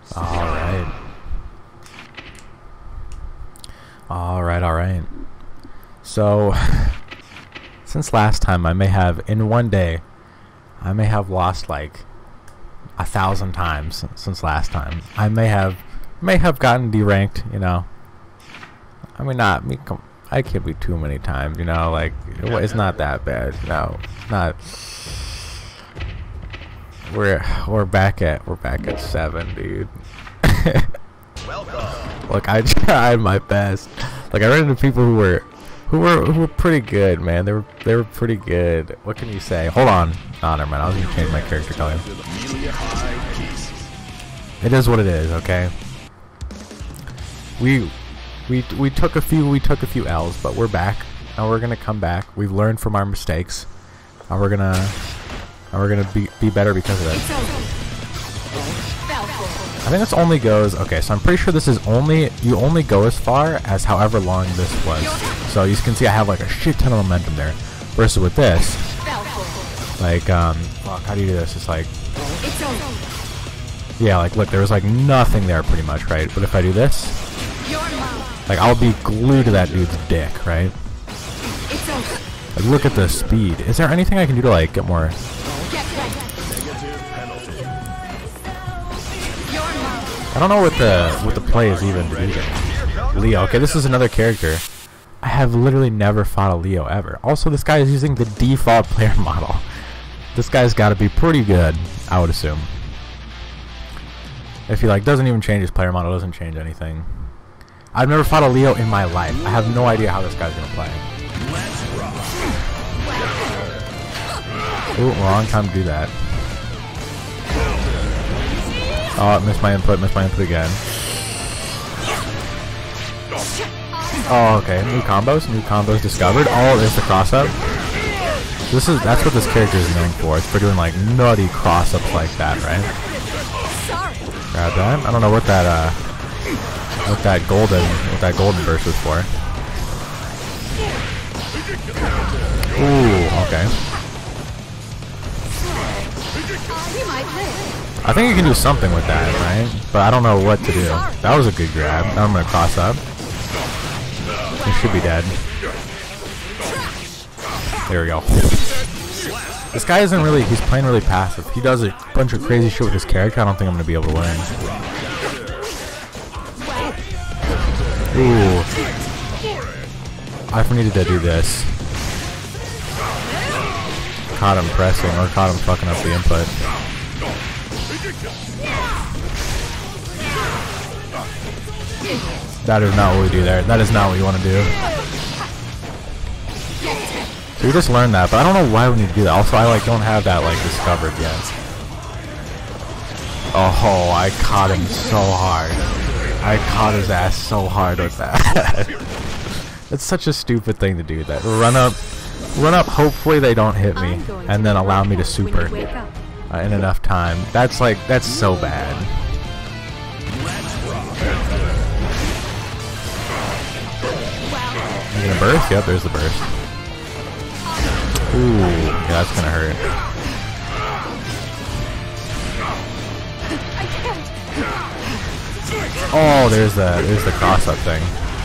Alright. Alright. So, since last time, I may have, in one day, I may have lost like 1,000 times since last time. I may have gotten deranked, you know. I mean, I can't be too many times, you know, like, it's not that bad, no, not. We're back at 7, dude. Look, I tried my best. Like, I ran into people who were pretty good, man. They were pretty good. What can you say? Hold on. Oh, never mind. I was gonna change my character color. It is what it is, okay? We took a few L's, but we're back. Now we're gonna come back. We've learned from our mistakes. And we're gonna be better because of it. I think this only goes, okay, so I'm pretty sure this is you only go as far as however long this was. So you can see I have like a shit ton of momentum there. Versus with this, like, fuck, how do you do this? It's like, yeah, like, look, there was like nothing there pretty much, right? But if I do this, like, I'll be glued to that dude's dick, right? Like, look at the speed. Is there anything I can do to like get more? I don't know what the play is even to do there. Leo. Okay, this is another character. I have literally never fought a Leo ever. Also, this guy is using the default player model. This guy's got to be pretty good, I would assume. If he like doesn't even change his player model, doesn't change anything. I've never fought a Leo in my life. I have no idea how this guy's gonna play. Ooh, wrong time to do that. Oh, missed my input again. Oh, okay, new combos discovered. Oh, there's the cross-up. That's what this character is known for. It's for doing like nutty cross-ups like that, right? Grab that. I don't know what that golden burst was for. Ooh, okay. I think you can do something with that, right? But I don't know what to do. That was a good grab. Now I'm gonna cross up. He should be dead. There we go. This guy isn't really, he's playing really passive. He does a bunch of crazy shit with his character. I don't think I'm gonna be able to win. Ooh. I needed to do this. Caught him pressing, or caught him fucking up the input. That is not what we do there. That is not what you want to do. So we just learned that, but I don't know why we need to do that. Also, I like don't have that like discovered yet. Oh, I caught him so hard. I caught his ass so hard with that. It's such a stupid thing to do. That run up. Hopefully they don't hit me, and then allow me to super in enough time. That's so bad. You gonna burst? Yep, there's the burst. Ooh, yeah, that's gonna hurt. Oh, there's the cross-up thing.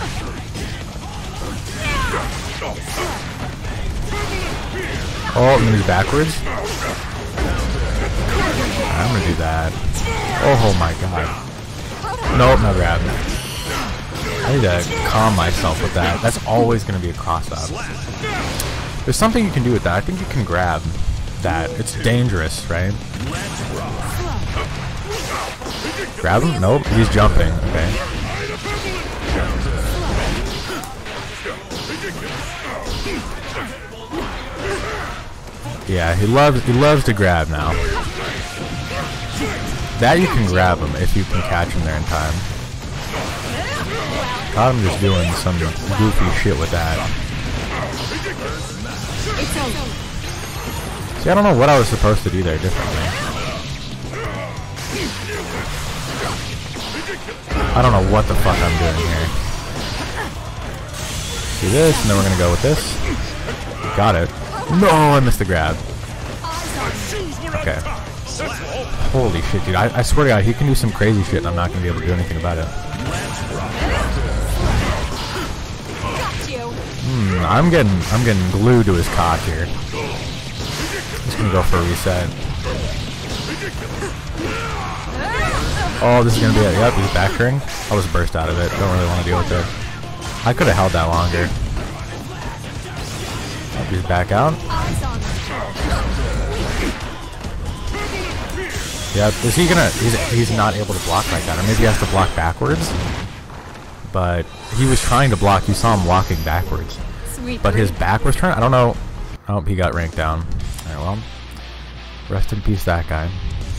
Oh, I'm gonna do backwards. I'm gonna do that. Oh my god. Nope, no grab. I need to calm myself with that. That's always gonna be a cross-up. There's something you can do with that. I think you can grab that. It's dangerous, right? Grab him? Nope, he's jumping. Okay. Yeah, he loves to grab now. That you can grab him if you can catch him there in time. Caught him just doing some goofy shit with that. See, I don't know what I was supposed to do there differently. I don't know what the fuck I'm doing here. Do this, and then we're gonna go with this. Got it. No, I missed the grab. Okay. Holy shit, dude. I swear to God, he can do some crazy shit and I'm not going to be able to do anything about it. I'm getting glued to his cock here. Just going to go for a reset. Oh, this is going to be it. Yep, he's backering. I'll just burst out of it. Don't really want to deal with it. I could have held that longer. Yep, he's back out. Yep, is he gonna... He's not able to block like that. Or maybe he has to block backwards. But he was trying to block. You saw him walking backwards. But his back was turned. I don't know. Oh, he got ranked down. Alright, well. Rest in peace, that guy.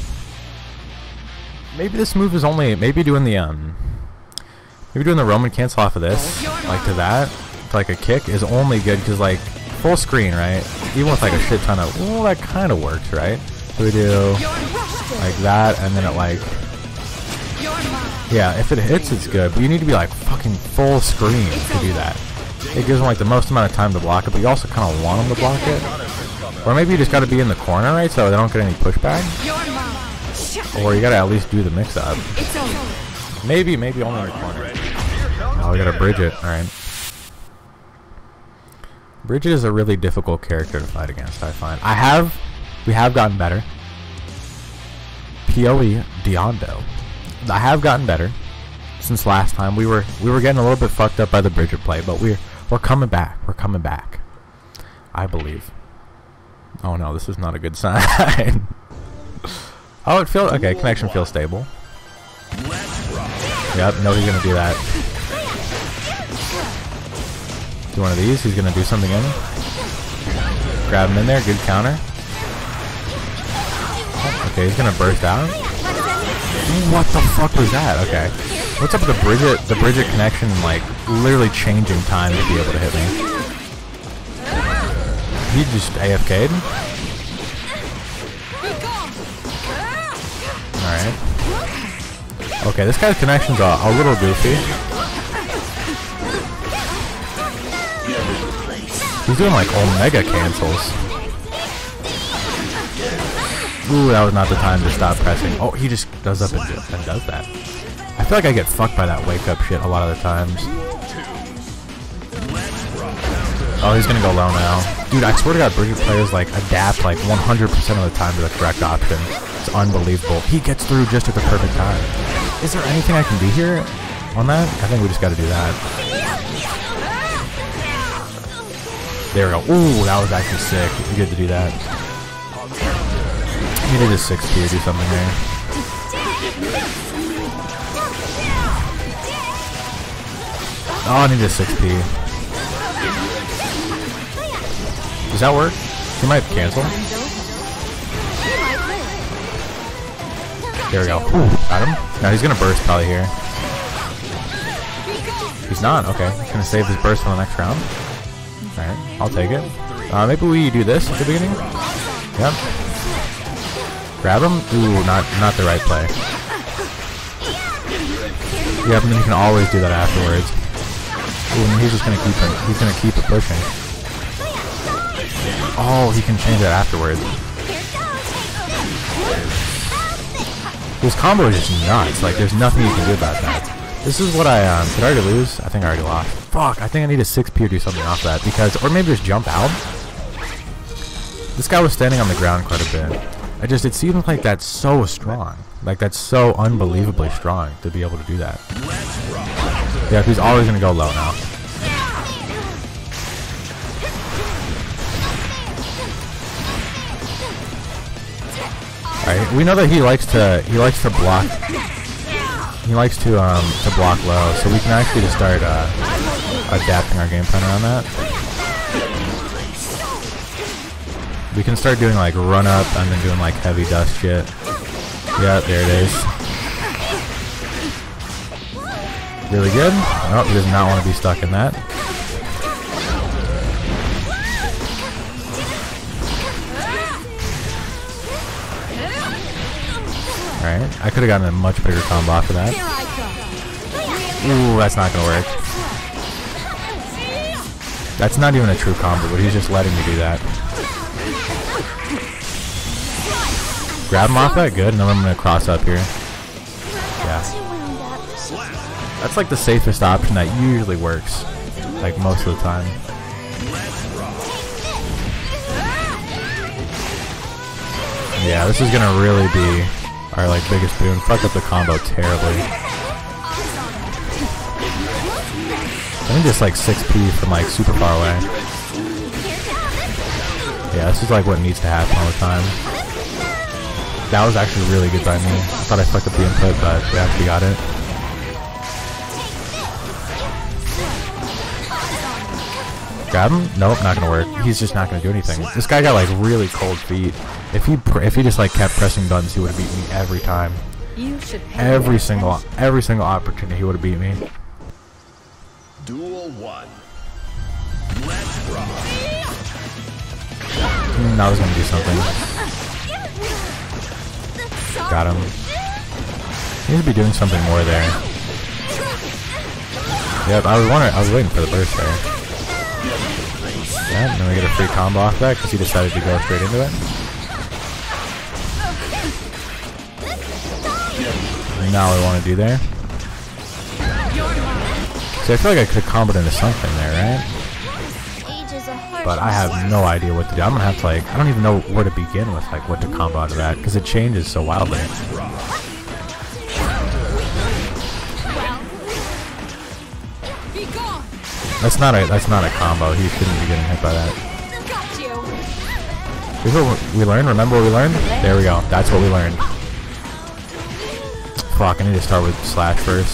Maybe this move is only... Maybe doing the Roman cancel off of this. Like to that. To like a kick is only good because like... Full screen, right? Even with like a shit ton of... Well, that kind of works, right? So we do... Like that, and then it like... Yeah, if it hits, it's good. But you need to be like fucking full screen to do that. It gives them like the most amount of time to block it, but you also kind of want them to block it. Or maybe you just got to be in the corner, right? So they don't get any pushback. Or you got to at least do the mix-up. Maybe only in the corner. Oh, we got to Bridget. Alright. Bridget is a really difficult character to fight against, I find. We have gotten better. PoE Diondo. I have gotten better since last time. We were getting a little bit fucked up by the Bridget play, but we're coming back. We're coming back. I believe. Oh no, this is not a good sign. Oh, it feels okay. Connection feels stable. Yep, no, he's gonna do that. Do one of these. He's gonna do something in. Grab him in there. Good counter. Okay, he's gonna burst out. What the fuck was that? Okay. What's up with the Bridget connection, like, literally changing time to be able to hit me? He just AFK'd? Alright. Okay, this guy's connection's a little goofy. He's doing, like, Omega cancels. Ooh, that was not the time to stop pressing. Oh, he just does up and does that. I feel like I get fucked by that wake up shit a lot of the times. Oh, he's gonna go low now. Dude, I swear to God, Bridget players like adapt like 100% of the time to the correct option. It's unbelievable. He gets through just at the perfect time. Is there anything I can do here on that? I think we just gotta do that. There we go. Ooh, that was actually sick. Good to do that. You need a 6P or do something there. Oh, I need a 6P. Does that work? He might cancel. There we go. Ooh, got him. Now he's gonna burst probably here. He's not. Okay, he's gonna save his burst for the next round. Alright, I'll take it. Maybe we do this at the beginning? Yep. Grab him? Ooh, not the right play. Yep, and then you can always do that afterwards. Ooh, and he's just gonna keep it. He's gonna keep it pushing. Oh, he can change that afterwards. His combo is just nuts. Like, there's nothing you can do about that. This is what I did I already lose? I think I already lost. Fuck, I think I need a 6P or do something off that because, or maybe just jump out. This guy was standing on the ground quite a bit. It seems like that's so strong. Like, that's so unbelievably strong to be able to do that. Yeah, he's always gonna go low now. Alright, we know that he likes to block. He likes to block low, so we can actually just start adapting our game plan around that. We can start doing like run up and then doing like heavy dust shit. Yeah, there it is. Really good. Oh, he does not want to be stuck in that. Alright, I could have gotten a much bigger combo off of that. Ooh, that's not gonna work. That's not even a true combo, but he's just letting me do that. Grab him off that, good, and then I'm gonna cross up here. Yeah. That's like the safest option that usually works, like most of the time. Yeah, this is gonna really be our like biggest boon. Fuck up the combo terribly. I think just like 6P from like super far away. Yeah, this is like what needs to happen all the time. That was actually really good by me. I thought I fucked up the input, but we actually got it. Grab him? Nope, not gonna work. He's just not gonna do anything. This guy got like really cold feet. If he just like kept pressing buttons, he would have beat me every time. Every single opportunity, he would have beat me. Duel 1. Let's rock. I was gonna do something. Got him. He needs to be doing something more there. Yep, I was waiting for the burst there. Yeah, and then we get a free combo off that because he decided to go straight into it. And now we want to do there. See, I feel like I could have comboed into something there, right? But I have no idea what to do. I'm gonna have to like, I don't even know where to begin with like what to combo out of that because it changes so wildly. That's not a combo. He shouldn't be getting hit by that. Here's what we learned. Remember what we learned? There we go. That's what we learned. Fuck, I need to start with slash first.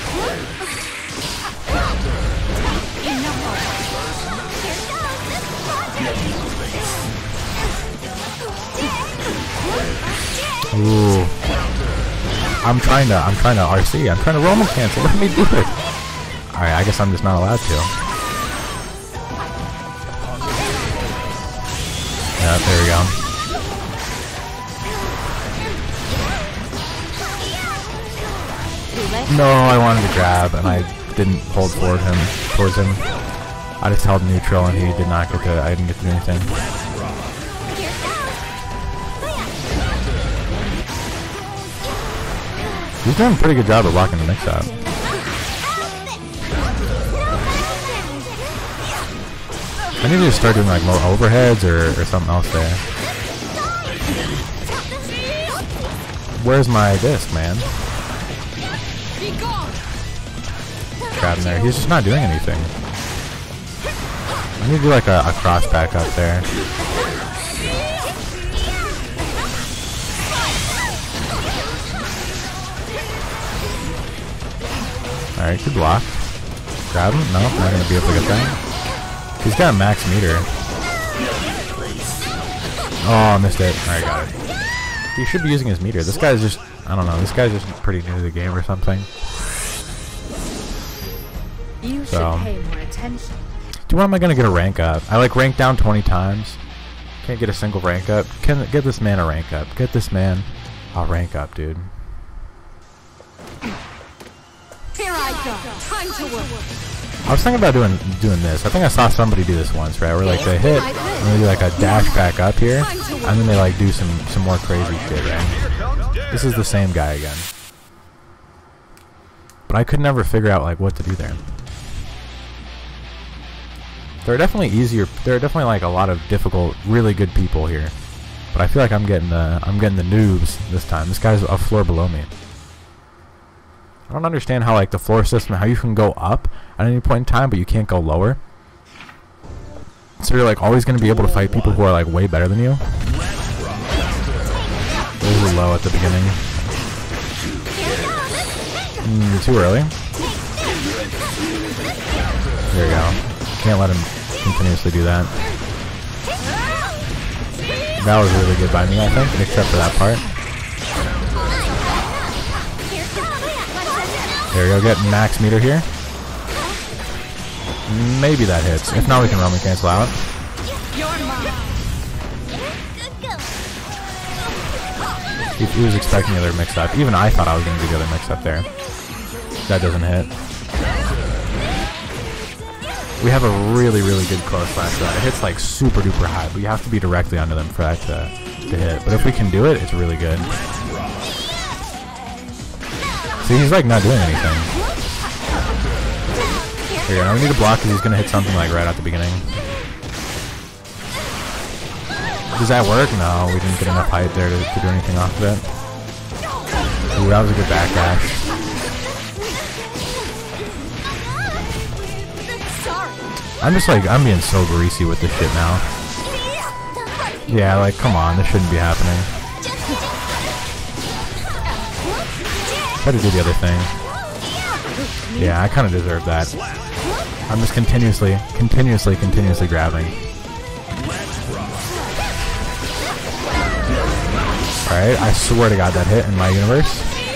Ooh. I'm trying to RC. I'm trying to Roman cancel. Let me do it. Alright, I guess I'm just not allowed to. Yeah, there we go. No, I wanted to grab and I didn't hold towards him. I just held neutral and he did not get to, I didn't get to do anything. He's doing a pretty good job of blocking the mix-up. I need to start doing like more overheads or something else there. Where's my disc, man? Grab him there. He's just not doing anything. I need to do like a cross back up there. Alright, good block. Grab him? No, not gonna be able to get that. He's got a max meter. Oh, I missed it. Alright, got it. He should be using his meter. This guy's just, I don't know, this guy's just pretty new to the game or something. You should pay more attention. Dude, when am I gonna get a rank up? I like rank down 20 times. Can't get a single rank up. Can get this man a rank up. Get this man a rank up, dude. Here I go. Time to work. I was thinking about doing this. I think I saw somebody do this once, right? Where like they hit and they do like a dash back up here, and then they like do some more crazy shit, right? This is the same guy again. But I could never figure out like what to do there. There are definitely like a lot of difficult, really good people here. But I feel like I'm getting the noobs this time. This guy's a floor below me. I don't understand how like the floor system, how you can go up at any point in time, but you can't go lower. So you're like always going to be able to fight people who are like way better than you. Really low at the beginning. Too early. There you go. Can't let him continuously do that. That was really good by me, I think, except for that part. There we go, get max meter here. Maybe that hits. If not, we can Roman cancel out. He was expecting the other mix up. Even I thought I was going to do the other mix up there. That doesn't hit. We have a really, really good close flash for that. It hits like super duper high, but you have to be directly under them for that to hit. But if we can do it, it's really good. See, he's like not doing anything. Here, I need to block because he's going to hit something like right at the beginning. Does that work? No, we didn't get enough height there to do anything off of it. Ooh, that was a good backdash. I'm just like, I'm being so greasy with this shit now. Yeah, like, come on, this shouldn't be happening. Try to do the other thing. Yeah, I kind of deserve that. I'm just continuously grabbing. Alright, I swear to God that hit in my universe.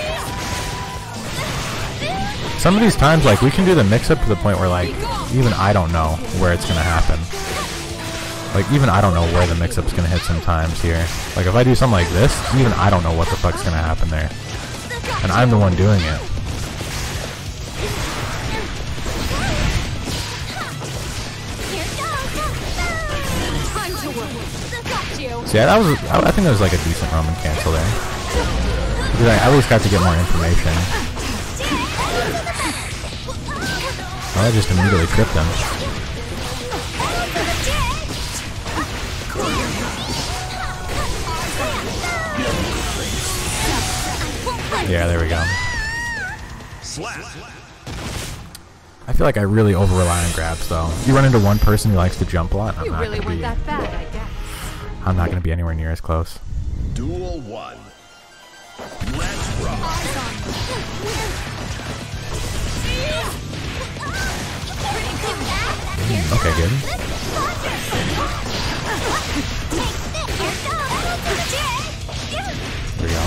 Some of these times, like, we can do the mix-up to the point where, like, even I don't know where it's going to happen. Like, even I don't know where the mix-up's going to hit sometimes here. Like, if I do something like this, even I don't know what the fuck's going to happen there. And I'm the one doing it. So yeah, that was, I think that was like a decent Roman cancel there. Because I at least got to get more information. Oh, I just immediately tripped him. Yeah, there we go. I feel like I really over-rely on grabs, though. You run into one person who likes to jump a lot, I'm not going to be... I'm not going to be anywhere near as close. Duel 1. Let's rock. Okay, good. There we go.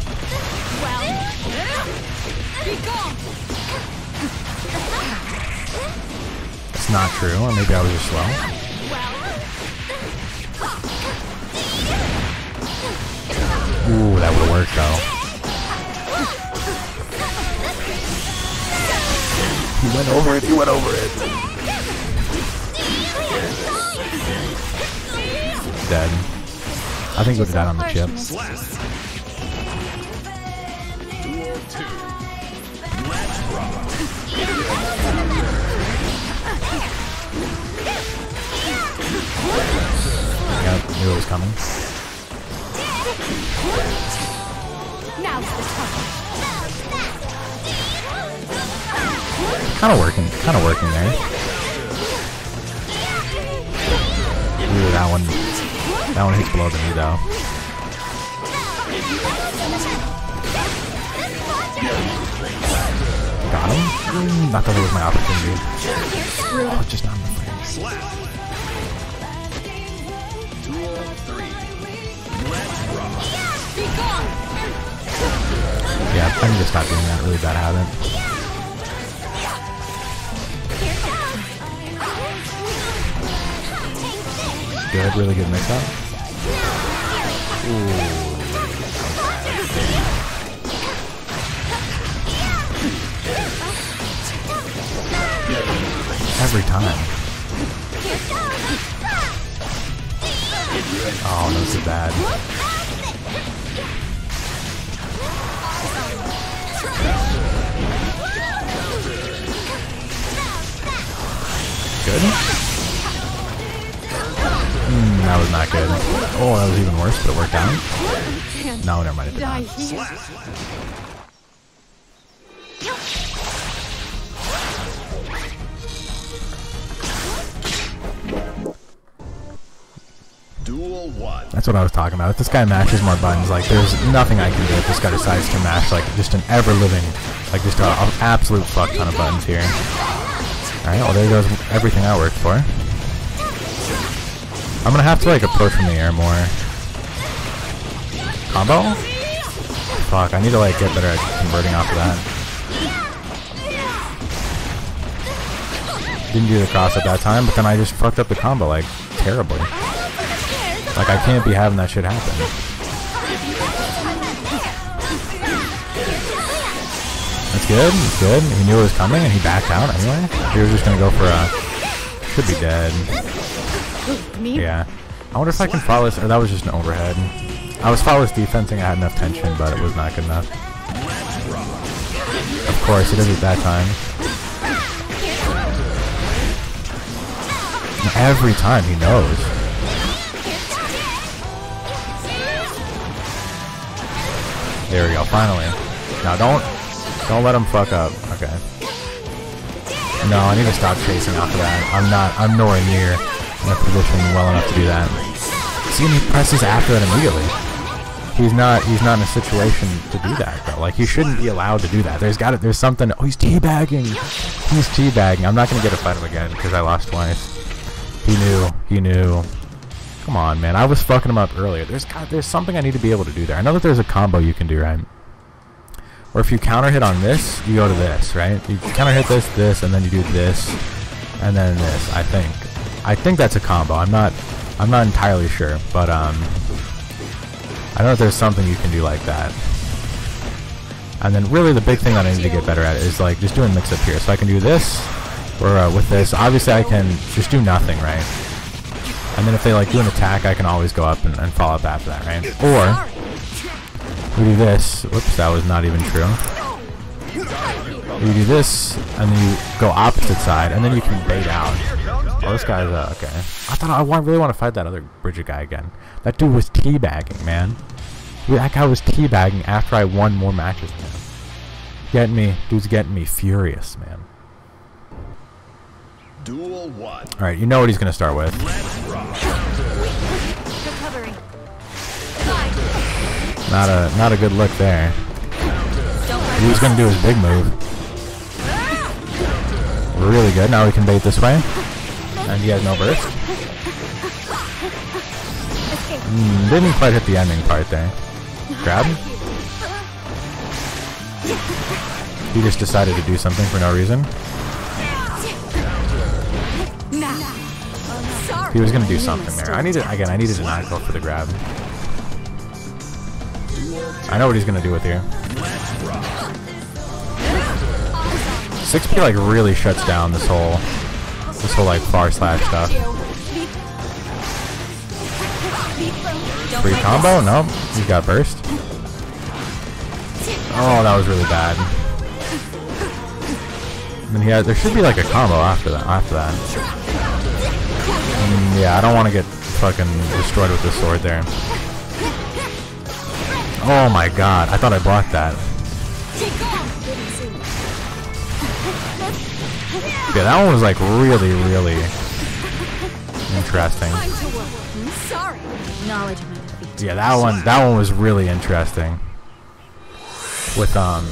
It's not true, or maybe I was just slow. Ooh, that would've worked though. He went over it, he went over it. Dead. I think he would've died on the chip. Yep, knew it was coming. Kind of working there. Ooh, that one hits below the knee though. Got him? Not that it was my opportunity. Oh, just not in the frame. Yeah, I need to stop doing that really bad habit. Good, really good mix-up. Ooh. Every time. Oh, no, too bad. Good. That was not good. Oh, that was even worse, but it worked out. No, never mind. It did not. Duel 1. That's what I was talking about. If this guy mashes more buttons, like, there's nothing I can do if this guy decides to mash, like, just an ever-living, like, just an absolute fuck ton of buttons here. Alright, well, there goes everything I worked for. I'm gonna have to, like, approach from the air more. Combo? Fuck, I need to, like, get better at converting off of that. Didn't do the cross at that time, but then I just fucked up the combo, like, terribly. Like, I can't be having that shit happen. That's good, that's good. He knew it was coming and he backed out anyway. He was just gonna go for a should be dead. Me? Yeah. I wonder if I can follow this. Or that was just an overhead. I was flawless defensing. I had enough tension, but it was not good enough. Of course, it is at that time. And every time he knows. There we go. Finally. Now don't let him fuck up. Okay. No, I need to stop chasing after that. I'm nowhere near in a position well enough to do that. See, and he presses after that immediately. He's not in a situation to do that though. Like, he shouldn't be allowed to do that. There's something. Oh, he's teabagging. He's teabagging. I'm not gonna get to fight him again because I lost twice. He knew. Come on, man. I was fucking him up earlier. There's something I need to be able to do there. I know that there's a combo you can do, right? Or if you counter hit on this, you go to this, right? You counter hit this, and then you do this, and then this. I think that's a combo. I'm not entirely sure, but I know that there's something you can do like that. And then really the big thing that I need to get better at is like just doing mix up here. So I can do this, or with this. Obviously I can just do nothing, right? And then if they like do an attack, I can always go up and follow up after that, right? Or we do this. Whoops, that was not even true. You do this, and then you go opposite side, and then you can bait out. Oh, this guy's okay. I thought I really want to fight that other Bridget guy again. That dude was teabagging, man. That guy was teabagging after I won more matches than him. Dude's getting me furious, man. Duel 1. All right, you know what he's gonna start with. Recovering. Not a good look there. He was gonna do his big move. Really good. Now we can bait this way. And he has no burst. Didn't quite hit the ending part there. Grab. He just decided to do something for no reason. He was gonna do something there. I needed to not go for the grab. I know what he's gonna do with here. 6P like really shuts down this whole like far slash stuff. Free combo? Nope. He's got burst. Oh, that was really bad. And then there should be like a combo after that. Yeah, I don't want to get fucking destroyed with this sword there. Oh my god, I thought I blocked that. Yeah, that one was like really, really interesting. Yeah, that one was really interesting. With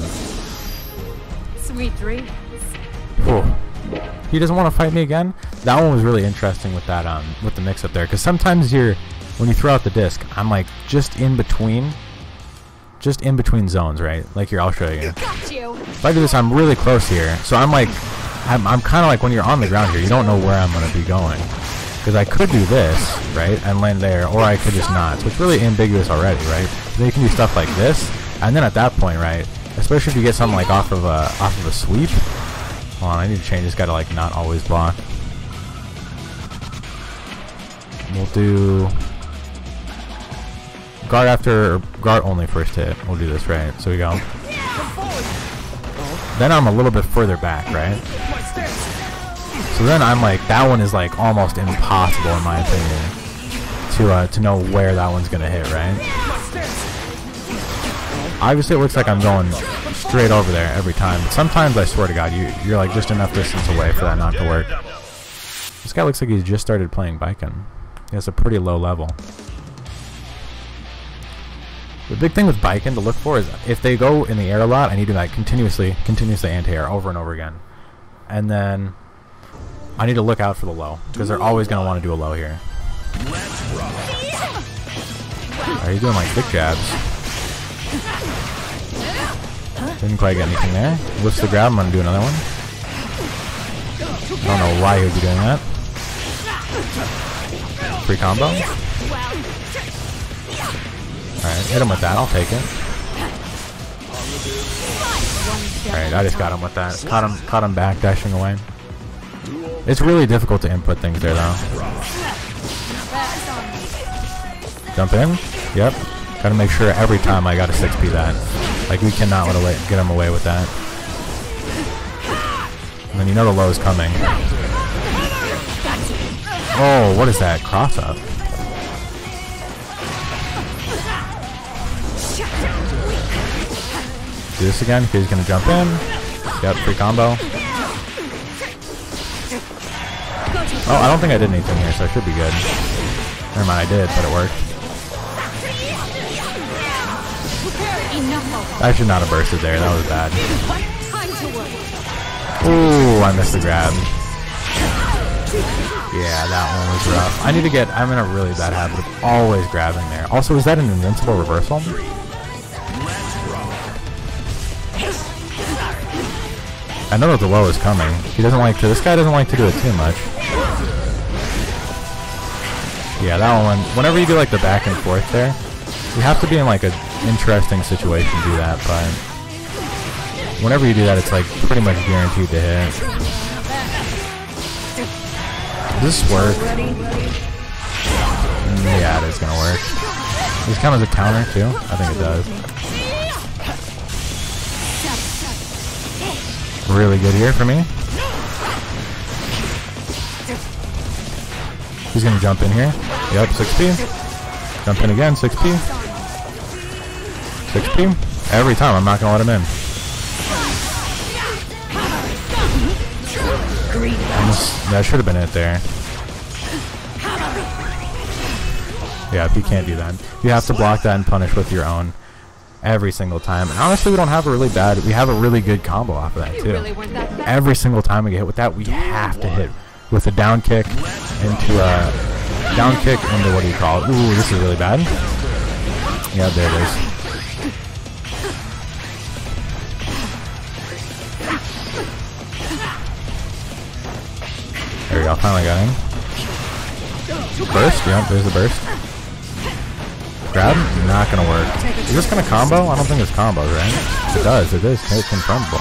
Sweet dreams. Oh, he doesn't want to fight me again. That one was really interesting with that with the mix up there, because sometimes when you throw out the disc, I'm like just in between zones, right? Like here, I'll show you. If I do this, I'm really close here, so I'm like, I'm kind of like when you're on the ground here, you don't know where I'm gonna be going, because I could do this, right, and land there, or I could just not. So it's really ambiguous already, right? Then you can do stuff like this, and then at that point, right, especially if you get something like off of a sweep. Hold on, I need to change this guy to like not always block. We'll do guard only first hit. We'll do this, right? So we go. Then I'm a little bit further back, right? So then I'm like, that one is like almost impossible in my opinion to know where that one's gonna hit, right? Obviously it looks like I'm going straight over there every time, but sometimes I swear to God, you're like just enough distance away for that not to work. This guy looks like he's just started playing Baiken. He has a pretty low level. The big thing with Baiken to look for is if they go in the air a lot, I need to like continuously anti-air over and over again. And then I need to look out for the low, because they're always going to want to do a low here. Are you doing like big jabs? Didn't quite get anything there. Lifts the grab, I'm going to do another one. I don't know why he would be doing that. Free combo. Alright, hit him with that, I'll take it. Alright, I just got him with that. Caught him back, dashing away. It's really difficult to input things there, though. Jump in. Yep. Gotta make sure every time I gotta 6P that. Like, we cannot get him away with that. And then you know the low is coming. Oh, what is that? Cross up. Do this again. He's gonna jump in. Yep, free combo. Oh, I don't think I did anything here, so I should be good. Never mind, I did, but it worked. I should not have bursted there. That was bad. Ooh, I missed the grab. Yeah, that one was rough. I need to get... I'm in a really bad habit of always grabbing there. Also, is that an invincible reversal? I know that the low is coming. He doesn't like to... This guy doesn't like to do it too much. Yeah, that one... Whenever you do like the back and forth there, you have to be in like an interesting situation to do that, but... Whenever you do that, it's like pretty much guaranteed to hit. Does this work? Yeah, it is gonna work. Does this count as a counter too? I think it does. Really good here for me. He's gonna jump in here. Yep, 6P. Jump in again, 6P. 6P. Every time, I'm not gonna let him in. That should have been it there. Yeah, you can't do that. You have to block that and punish with your own every single time. And honestly, we don't have a really bad... We have a really good combo off of that, too. Every single time we get hit with that, we have to hit with a down kick into what do you call it? Ooh, this is really bad. Yeah, there it is. There we go, finally got in. Burst? Yep, there's the burst. Grab? Not gonna work. Is this gonna combo? I don't think it's combos, right? It does, it is. It's confirmable.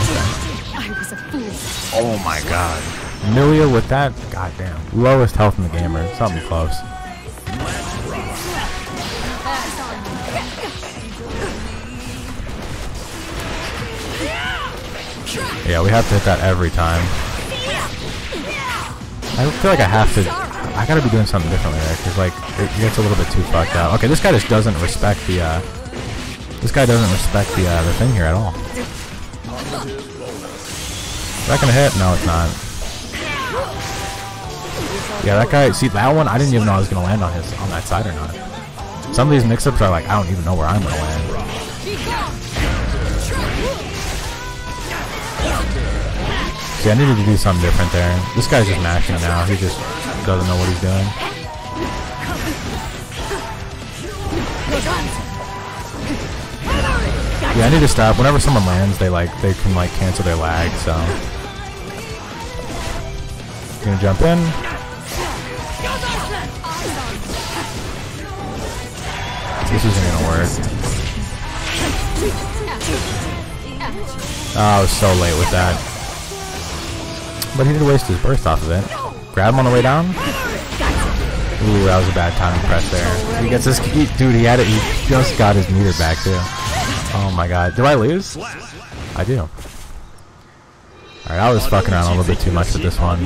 Oh my god. Milia with that? Goddamn. Lowest health in the game, or something close. Yeah, we have to hit that every time. I feel like I have to... I gotta be doing something differently there, because, like, it gets a little bit too fucked out. Okay, this guy just doesn't respect the, This guy doesn't respect the thing here at all. Is that gonna hit? No, it's not. Yeah, that guy... See, that one, I didn't even know I was gonna land on that side or not. Some of these mix-ups are like, I don't even know where I'm gonna land. See, I needed to do something different there. This guy's just mashing it now. He just doesn't know what he's doing. Yeah, I need to stop. Whenever someone lands, they can like cancel their lag. So, gonna jump in. This isn't gonna work. Oh, I was so late with that. But he did waste his burst off of it. Grab him on the way down. Ooh, that was a bad timing press there. He gets this... Dude, he had it. He just got his meter back, too. Oh, my God. Do I lose? I do. Alright, I was fucking around a little bit too much with this one.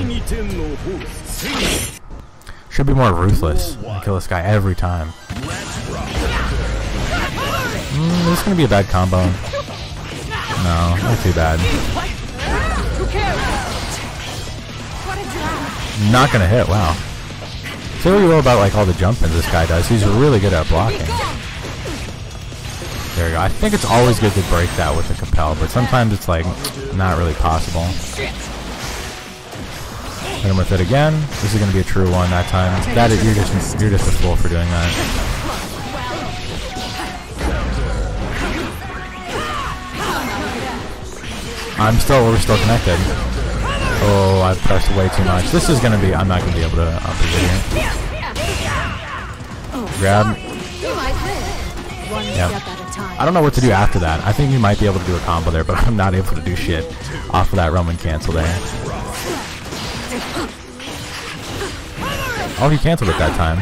Should be more ruthless. I kill this guy every time. This is going to be a bad combo. No, not too bad. Not gonna hit, wow. Say what you will about like all the jump-ins this guy does. He's really good at blocking. There we go. I think it's always good to break that with the compel, but sometimes it's like not really possible. Hit him with it again. This is gonna be a true one that time. You're just a fool for doing that. We're still connected. Oh, I pressed way too much. This is gonna be... I'm not gonna be able to up it here. Grab. Yeah. I don't know what to do after that. I think you might be able to do a combo there, but I'm not able to do shit off of that Roman cancel there. Oh, he canceled it that time.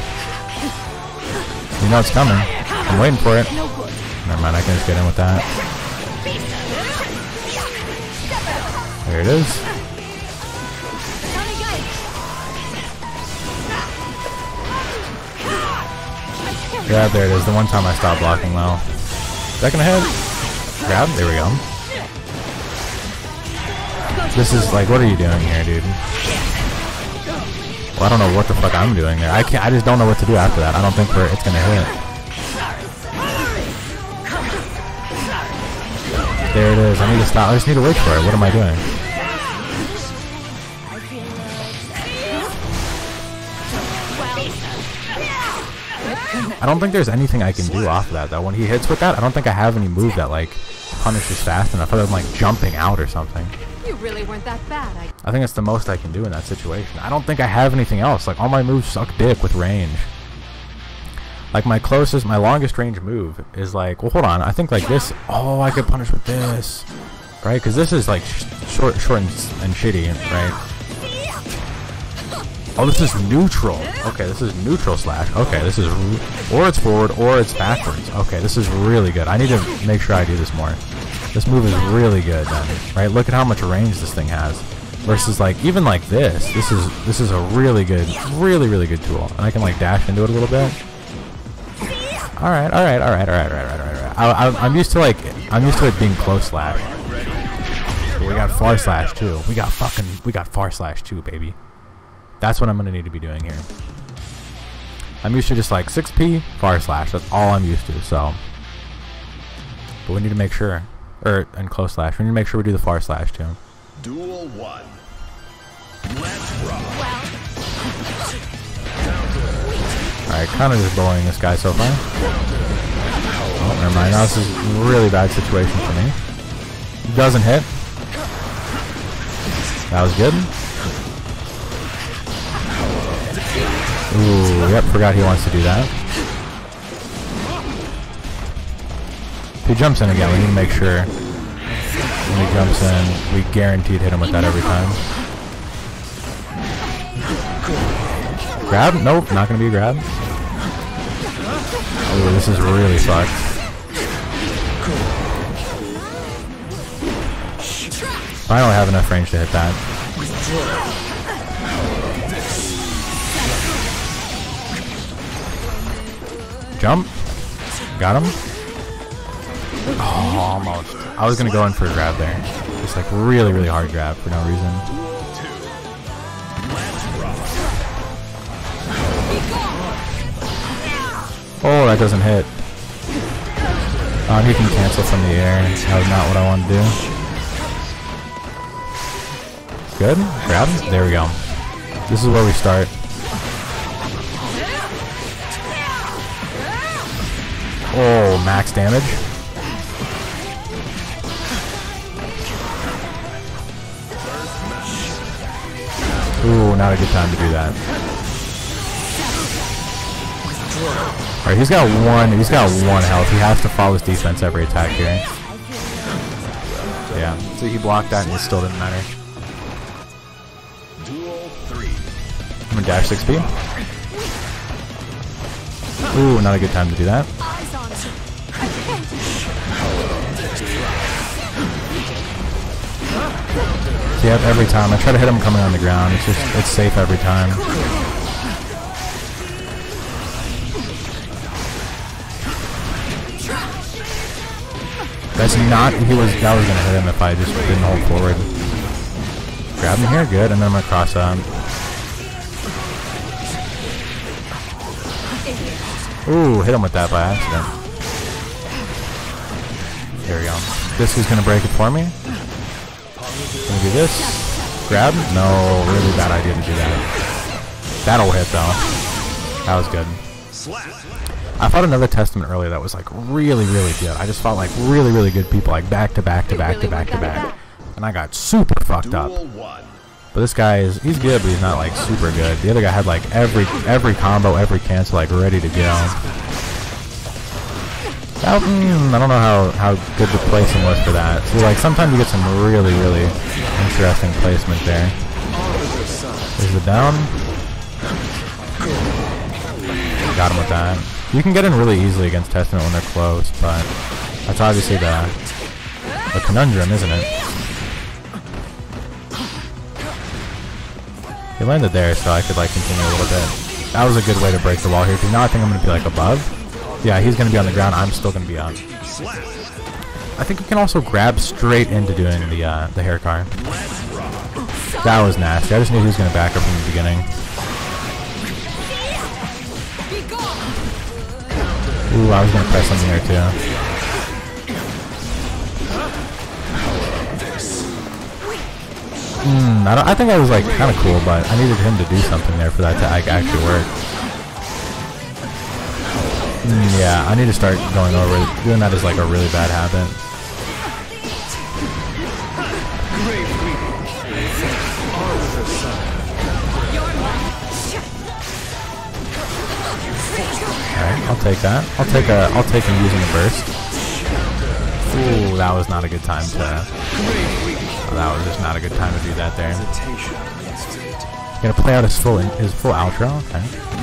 You know it's coming. I'm waiting for it. Never mind, I can just get in with that. There it is. Yeah, there it is. The one time I stopped blocking low. Second ahead. Grab. There we go. This is like, what are you doing here, dude? Well, I don't know what the fuck I'm doing there. I just don't know what to do after that. I don't think it's gonna hit. There it is. I need to stop. I just need to wait for it. What am I doing? I don't think there's anything I can do off of that though. When he hits with that, I don't think I have any move that like punishes fast enough. Other than like jumping out or something. You really weren't that bad. I think it's the most I can do in that situation. I don't think I have anything else. Like all my moves suck dick with range. Like my longest range move is like, well, hold on. I think like this. Oh, I could punish with this, right? Because this is like short and shitty, right? Oh, this is neutral. Okay, this is neutral slash. Okay, this is, or it's forward or it's backwards. Okay, this is really good. I need to make sure I do this more. This move is really good then, right? Look at how much range this thing has. Versus like, even like this. This is a really good, really good tool. And I can like dash into it a little bit. Alright. I'm used to it being close slash. But we got far slash too. We got far slash too, baby. That's what I'm gonna need to be doing here. I'm used to just like 6P, far slash. That's all I'm used to, so. But we need to make sure, and close slash. We need to make sure we do the far slash too. Duel 1. Let's rock. Alright, kind of just bullying this guy so far. Oh, never mind. Now this is a really bad situation for me. Doesn't hit. That was good. Ooh, yep, forgot he wants to do that. If he jumps in again, we need to make sure when he jumps in, we guaranteed hit him with that every time. Grab? Nope, not gonna be a grab. Ooh, this is really fucked. I don't have enough range to hit that. Jump. Got him. Oh, almost. I was gonna go in for a grab there. Just like really hard grab for no reason. Oh, that doesn't hit. He can cancel from the air. That was not what I wanted to do. Good. Grab. There we go. This is where we start. Oh, max damage. Ooh, not a good time to do that. Alright, he's got one health. He has to follow his defense every attack here. Yeah, so he blocked that and it still didn't matter. Duel 3. I'm gonna dash 6B. Ooh, not a good time to do that. Yeah, every time. I try to hit him coming on the ground. It's safe every time. That was gonna hit him if I just didn't hold forward. Grab him here, good, and then I'm gonna cross him. Ooh, hit him with that by accident. There we go. This is gonna break it for me. Gonna do this. Grab? No, really bad idea to do that. That'll hit though. That was good. I fought another Testament earlier that was like really good. I just fought like really good people, like back to back. And I got super fucked up. But this guy he's good, but he's not like super good. The other guy had like every combo, every cancel like ready to go. I don't know how good the placing was for that. So like sometimes you get some really interesting placement there. There's the down. Got him with that. You can get in really easily against Testament when they're close, but that's obviously the conundrum, isn't it? He landed there, so I could like continue a little bit. That was a good way to break the wall here, because now I think I'm going to be like above. Yeah, he's going to be on the ground. I'm still going to be up. I think you can also grab straight into doing the hair car. That was nasty. I just knew he was going to back up from the beginning. Ooh, I was going to press something there too. I think that was like kind of cool, but I needed him to do something there for that to actually work. Yeah, I need to start going over it. Doing that is like a really bad habit. Alright, I'll take that. I'll take him using a burst. Ooh, that was not a good time to that was just not a good time to do that there. Gonna play out his full outro, okay.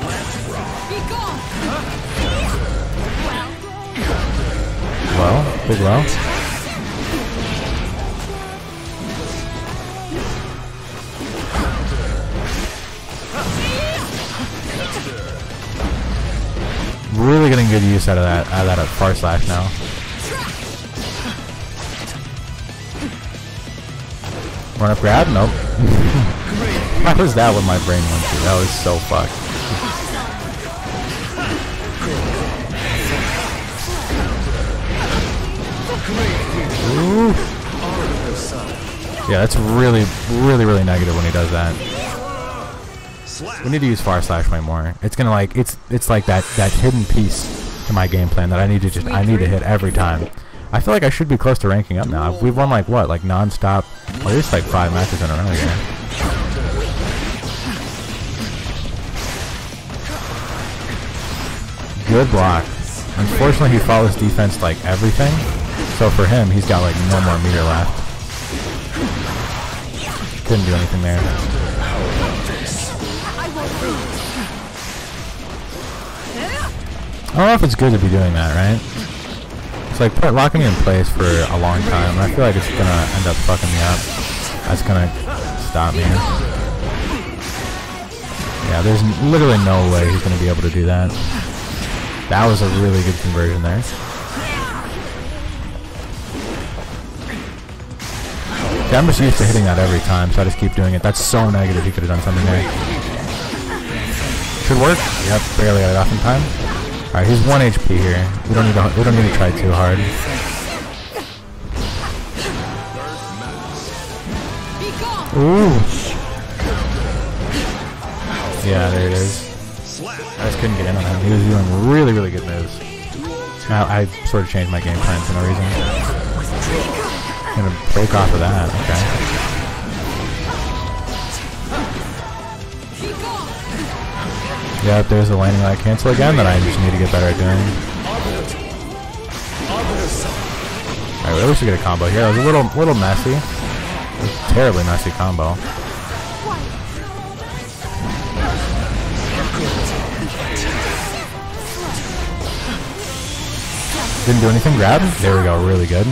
Low, big low. Really getting good use out of that far slash now. Run up grab? Nope. How was that what my brain went through? That was so fucked. Ooh. Yeah, that's really negative when he does that. We need to use far slash way more. It's gonna like it's like that hidden piece in my game plan that I need to hit every time. I feel like I should be close to ranking up now. We've won like what, like non-stop, at least like 5 matches in a row here. Good block. Unfortunately, he follows defense like everything. So for him, he's got like no more meter left. Couldn't do anything there. I don't know if it's good to be doing that, right? It's like locking me in place for a long time, and I feel like it's gonna end up fucking me up. That's gonna stop me. Yeah, there's literally no way he's gonna be able to do that. That was a really good conversion there. Yeah, I'm just used to hitting that every time, so I just keep doing it. That's so negative. He could have done something there. Should work. Yep, barely got it off in time. Alright, he's 1 HP here. We don't need to try too hard. Ooh. Yeah, there it is. I just couldn't get in on him. He was doing really good moves. Now I sort of changed my game plan for no reason. Gonna break off of that. Okay. Yeah, there's a landing light cancel again that I just need to get better at doing. Alright, at least we get a combo here. It was a little messy. It was a terribly messy combo. Didn't do anything. Grab. There we go. Really good.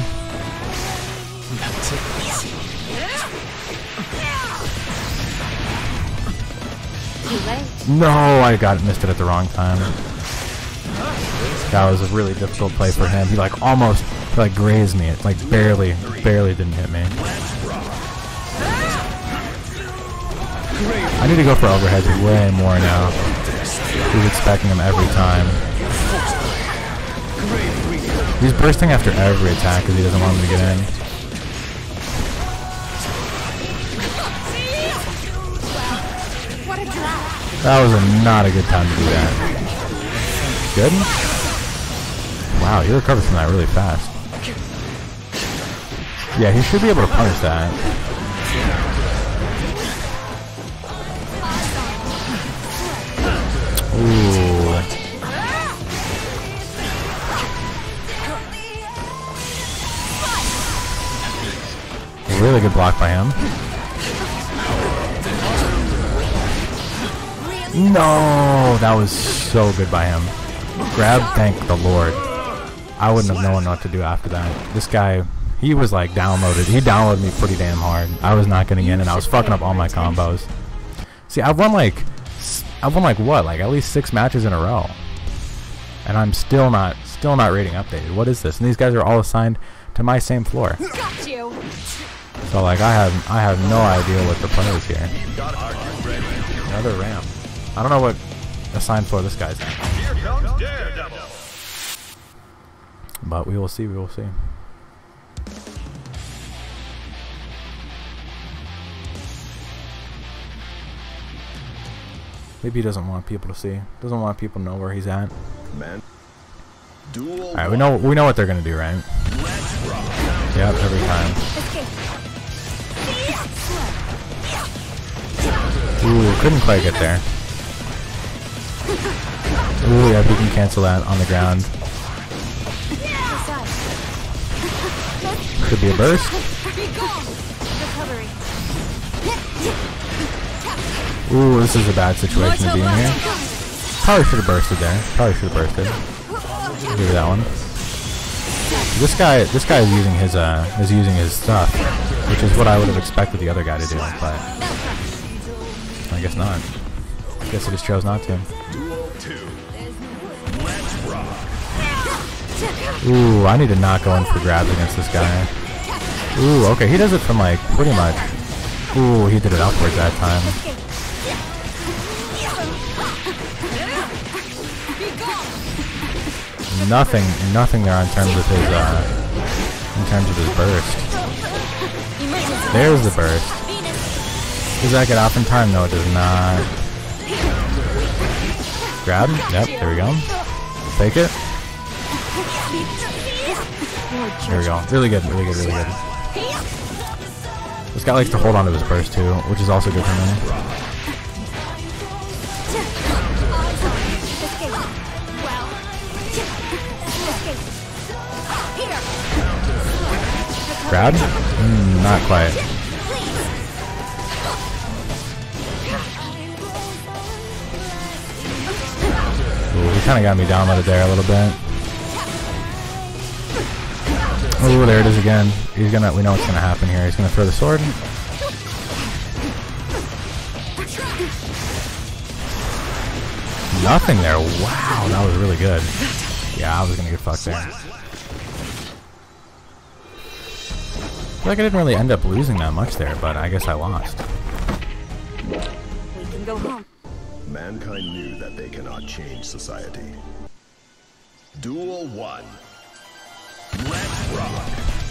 No, I missed it at the wrong time. That was a really difficult play for him. He like almost like grazed me. It like barely didn't hit me. I need to go for overheads way more now. He's expecting them every time. He's bursting after every attack because he doesn't want him to get in. That was not a good time to do that. Good? Wow, he recovered from that really fast. Yeah, he should be able to punish that. Ooh. Really good block by him. No, that was so good by him. Grab, thank the Lord. I wouldn't have known what to do after that. This guy, he was like downloaded. He downloaded me pretty damn hard. I was not getting in, and I was fucking up all my combos. See, I've won like what? Like at least 6 matches in a row, and I'm still not rating updated. What is this? And these guys are all assigned to my same floor. Got you. So like I have no idea what the play is here. Another ramp. I don't know what assigned floor this guy's at. Here comes Daredevil. But we will see, we will see. Maybe he doesn't want people to see. Doesn't want people to know where he's at. Man. Duel. Alright, we know what they're gonna do, right? Let's rock. Yep, every time. Ooh, couldn't quite get there. Ooh, yeah, we can cancel that on the ground. Could be a burst. Ooh, this is a bad situation to be in here. Probably should have bursted there. Probably should have bursted. I'll give you that one. This guy is using his stuff, which is what I would have expected the other guy to do, but I guess not. I guess he just chose not to. Duel 2. Let's rock. Ooh, I need to not go in for grabs against this guy. Ooh, okay, he does it from like pretty much. Ooh, he did it upwards that time. Nothing there in terms of his burst. There's the burst. Does that get off in time? No, it does not. Grab. Yep, there we go. Fake it. There we go. Really good, really good, really good. This guy likes to hold on to his burst too, which is also good for me. Grab? Not quite. Ooh, he kind of got me downloaded there a little bit. Ooh, there it is again. We know what's gonna happen here. He's gonna throw the sword. Nothing there. Wow, that was really good. Yeah, I was gonna get fucked there. I feel like I didn't really end up losing that much there, but I guess I lost. We can go home. Mankind knew that they cannot change society. Duel 1. Let's rock.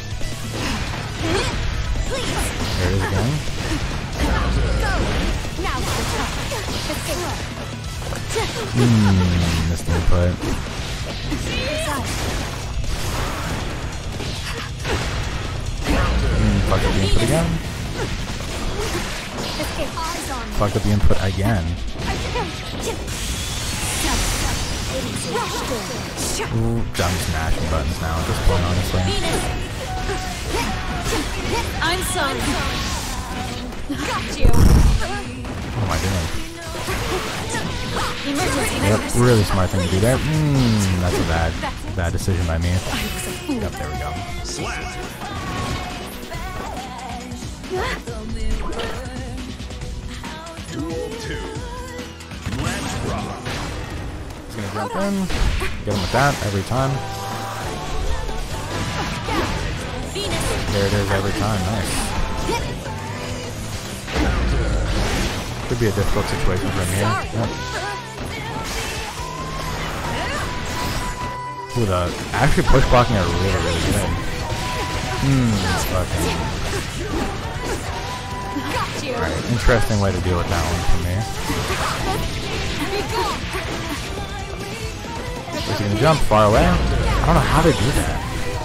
There it is again. Missed the input. Fucked up the input again. Fucked up the input again. Ooh, I'm smashing buttons now at this point, honestly. I'm sorry. Got you. What am I doing? Yep, really smart thing to do there. That's a bad decision by me. Yep, there we go. Slap. Duel 2. Let's rock. He's gonna jump in, get him with that every time. There it is every time, nice. Could be a difficult situation for him here. Yep. Ooh, actually push blocking are really, really good. Fucking. Alright, interesting way to deal with that one for me. Is he gonna jump far away? I don't know how they do that.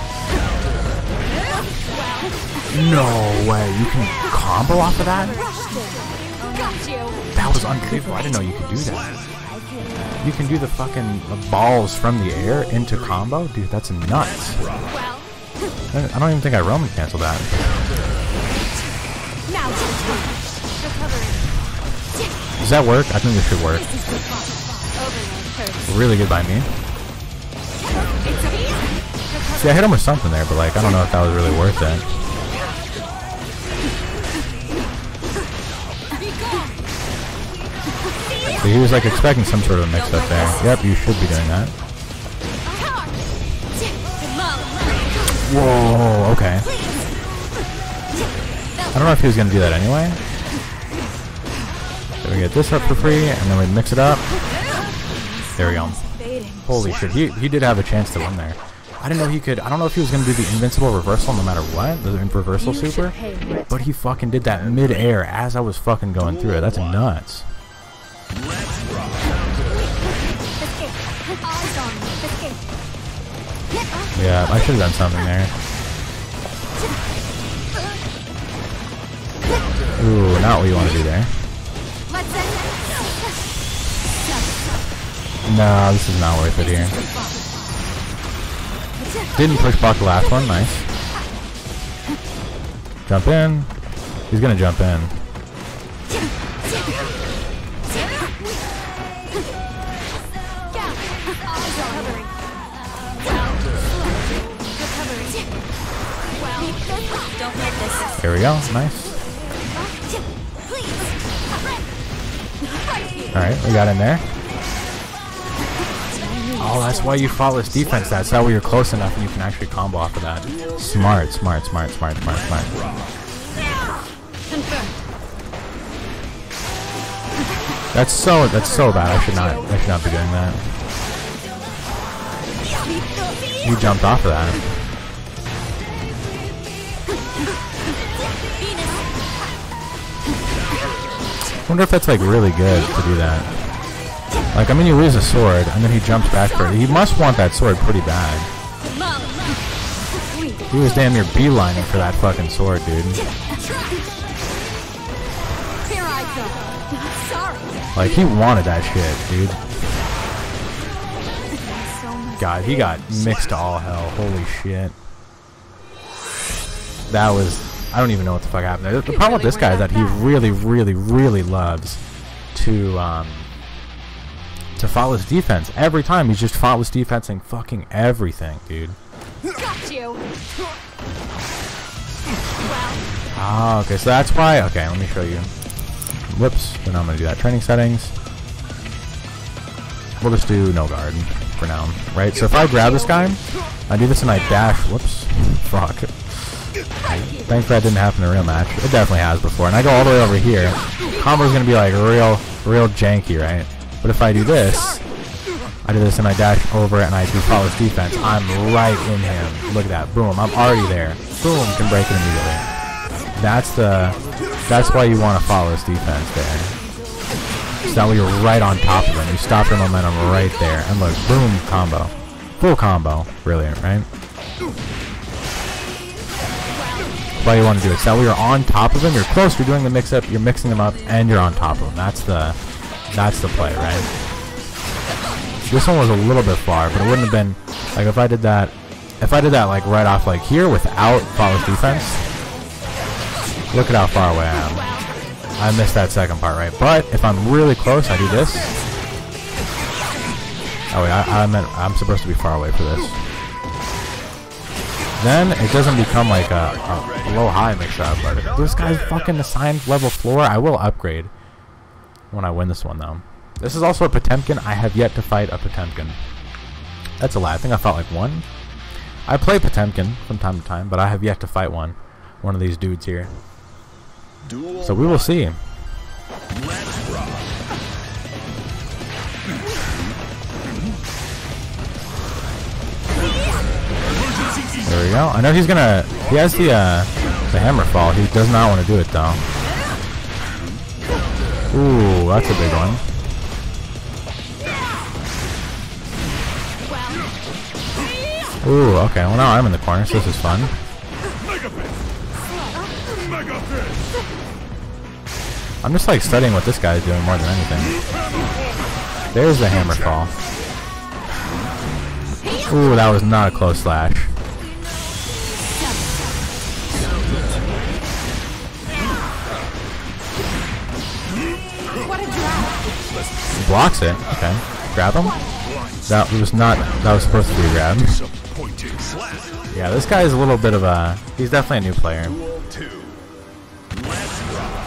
No way, you can combo off of that? That was unbelievable. I didn't know you could do that. You can do the fucking balls from the air into combo? Dude, that's nuts. I don't even think I Roman canceled that. Does that work? I think this should work. Really good by me. See, I hit him with something there, but like, I don't know if that was really worth it. So he was like expecting some sort of a mix-up there. Yep, you should be doing that. Whoa, okay. I don't know if he was going to do that anyway. So we get this up for free, and then we mix it up. There we go. Holy shit, he did have a chance to win there. I didn't know he could. I don't know if he was going to do the invincible reversal no matter what, the reversal super, but he fucking did that mid-air as I was fucking going through it. That's nuts. Yeah, I should have done something there. Ooh, not what you want to do there. No, this is not worth it here. Didn't push block the last one, nice. Jump in. He's gonna jump in. There we go, nice. Alright, we got in there. Oh, that's why you flawless defense. That's how you're close enough and you can actually combo off of that. Smart, smart, smart, smart, smart, smart. That's so bad. I should not be doing that. You jumped off of that. I wonder if that's like really good to do that. Like, I mean, you lose a sword, and then he jumps back for it. He must want that sword pretty bad. He was damn near beelining for that fucking sword, dude. Like, he wanted that shit, dude. God, he got mixed to all hell. Holy shit. That was... I don't even know what the fuck happened there. The problem with this guy is that he really, really, really loves to follow his defense. Every time he's just flawless defensing fucking everything, dude. Got you. Ah, okay, so that's why. Okay, let me show you. Whoops, then I'm gonna do that. Training settings. We'll just do no guard for now, right? So if I grab this guy, I do this and I dash. Whoops, fuck. Thankfully that didn't happen in a real match. It definitely has before. And I go all the way over here. Combo's gonna be like real janky, right? But if I do this, I do this and I dash over it and I do flawless defense, I'm right in him. Look at that. Boom. I'm already there. Boom. Can break it immediately. That's why you want to flawless defense there. So that way you're right on top of him. You stop your momentum right there. And look. Boom. Combo. Full combo. Brilliant, right? That's why you want to do it. So that way you're on top of him. You're close. You're doing the mix up. You're mixing them up. And you're on top of him. That's the play, right? This one was a little bit far, but it wouldn't have been like if I did that like right off like here without flawless defense. Look at how far away I am. I missed that second part, right? But if I'm really close, I do this. Oh wait, I meant I'm supposed to be far away for this. Then it doesn't become like a low-high mix-up. But if this guy's fucking assigned level floor, I will upgrade when I win this one, though. This is also a Potemkin. I have yet to fight a Potemkin. That's a lie. I think I fought like one. I play Potemkin from time to time, but I have yet to fight one of these dudes here. So we will see. There we go. I know he's gonna... He has the hammer fall. He does not want to do it, though. Ooh, that's a big one. Ooh, okay. Well, now I'm in the corner, so this is fun. I'm just like studying what this guy is doing more than anything. There's the hammer fall. Ooh, that was not a close slash. blocks it. Okay. Grab him. That was not. That was supposed to be a grab. Disappointing slap. Yeah, this guy is a little bit of a. He's definitely a new player. Duel 2. Let's rock.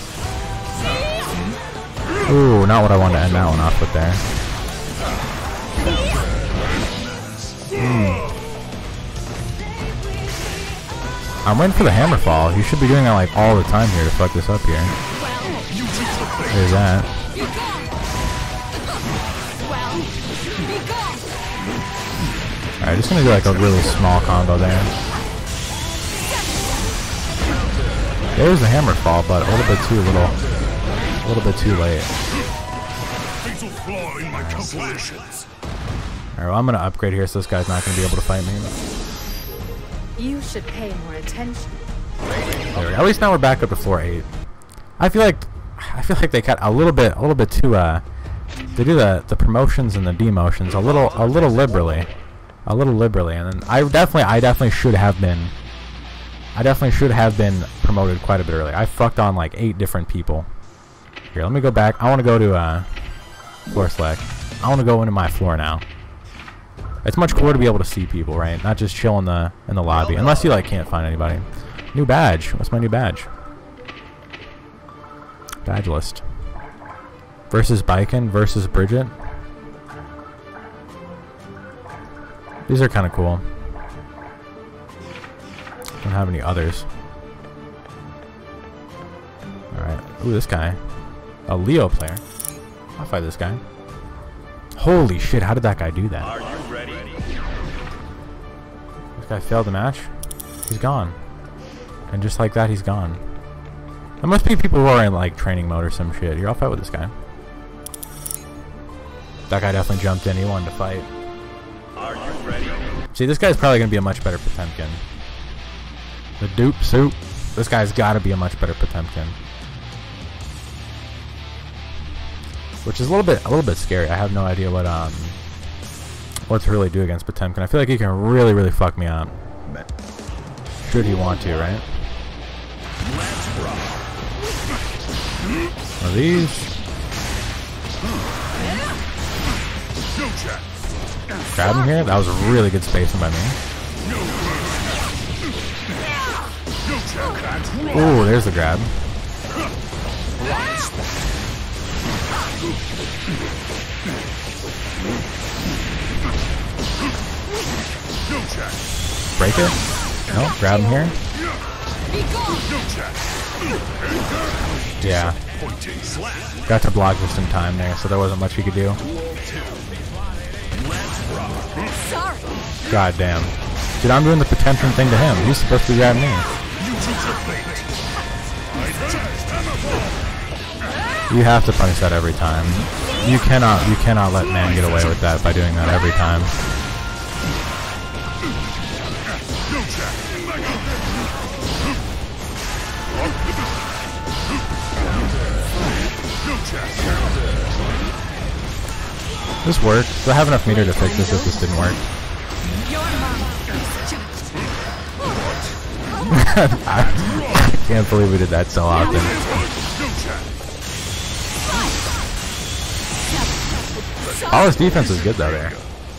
Ooh, not what I wanted to end that one off with there. I'm waiting for the hammer fall. You should be doing that like all the time here to fuck this up here. There's that. Alright, just gonna do like a really small combo there. There's the hammer fall, but a little bit too too late. Fatal flaw in my calculations. Alright, well I'm gonna upgrade here so this guy's not gonna be able to fight me. You should pay more attention. There we go. At least now we're back up to floor 8. I feel like they cut a little bit too they do the promotions and the demotions a little liberally. And then I definitely should have been promoted quite a bit early. I fucked on like 8 different people. Here, let me go back. I want to go to floor select. I want to go into my floor now. It's much cooler to be able to see people, right? Not just chill in the lobby, unless you like can't find anybody. New badge. What's my new badge? Badge list. Versus Biken versus Bridget. These are kind of cool. Don't have any others. Alright. Ooh, this guy. A Leo player. I'll fight this guy. Holy shit, how did that guy do that? Are you ready? This guy failed the match. He's gone. And just like that, he's gone. There must be people who are in like training mode or some shit. Here, I'll fight with this guy. That guy definitely jumped in. He wanted to fight. Are you ready? See, this guy's probably going to be a much better Potemkin. The dupe soup. This guy's got to be a much better Potemkin. Which is a little bit scary. I have no idea what to really do against Potemkin. I feel like he can really fuck me up. Should he want to, right? Are these? Grab him here? That was a really good spacing by me. Ooh, there's the grab. Break it? No, grab him here. Yeah. Got to block just in time there, so there wasn't much he could do. Sorry. God damn. Dude, I'm doing the Potemkin thing to him. He's supposed to grab me. You have to punish that every time. You cannot let man get away with that by doing that every time. This worked. Do I have enough meter to fix this if this didn't work? I can't believe we did that so often. All his defense is good though there.